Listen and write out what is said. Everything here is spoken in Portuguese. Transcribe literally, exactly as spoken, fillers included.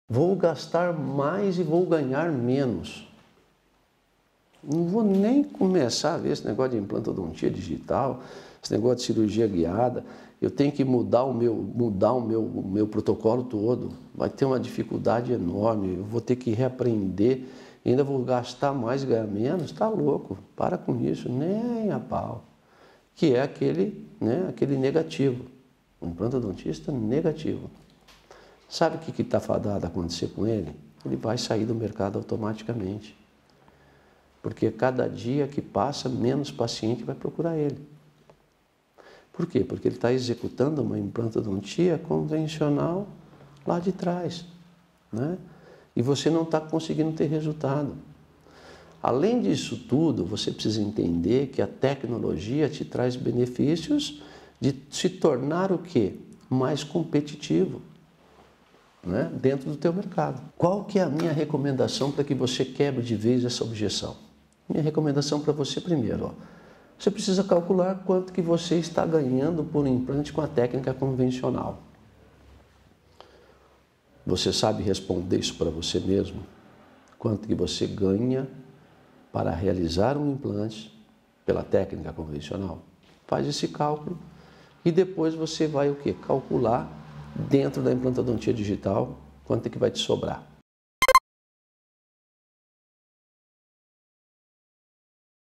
Vou gastar mais e vou ganhar menos. Não vou nem começar a ver esse negócio de implantodontia digital, esse negócio de cirurgia guiada. Eu tenho que mudar o meu, mudar o meu, o meu protocolo todo. Vai ter uma dificuldade enorme. Eu vou ter que reaprender. Ainda vou gastar mais e ganhar menos. Está louco. Para com isso. Nem a pau. Que é aquele, né, aquele negativo. O implantodontista negativo. Sabe o que está fadado a acontecer com ele? Ele vai sair do mercado automaticamente. Porque cada dia que passa, menos paciente vai procurar ele. Por quê? Porque ele está executando uma implantodontia convencional lá de trás, né? E você não está conseguindo ter resultado. Além disso tudo, você precisa entender que a tecnologia te traz benefícios de se tornar o quê? Mais competitivo, né? Dentro do teu mercado. Qual que é a minha recomendação para que você quebre de vez essa objeção? Minha recomendação para você primeiro, ó, você precisa calcular quanto que você está ganhando por implante com a técnica convencional. Você sabe responder isso para você mesmo? Quanto que você ganha para realizar um implante pela técnica convencional? Faz esse cálculo e depois você vai o quê? Calcular dentro da implantodontia digital quanto é que vai te sobrar.